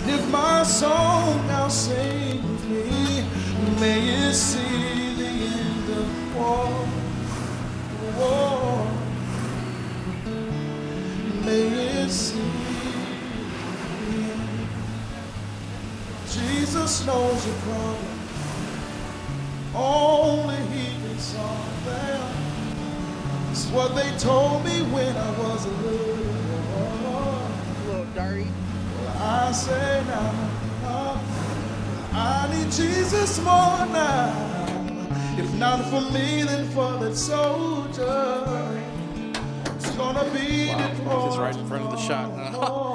If my song now sings me, may it see the end of war. May it see the end. Jesus knows your problem. Only He can solve them. It's what they told me when I was a little Dari. I say now, I need Jesus more now. If not for me, then for that soldier. It's gonna be Wow, he's right in front of the shot.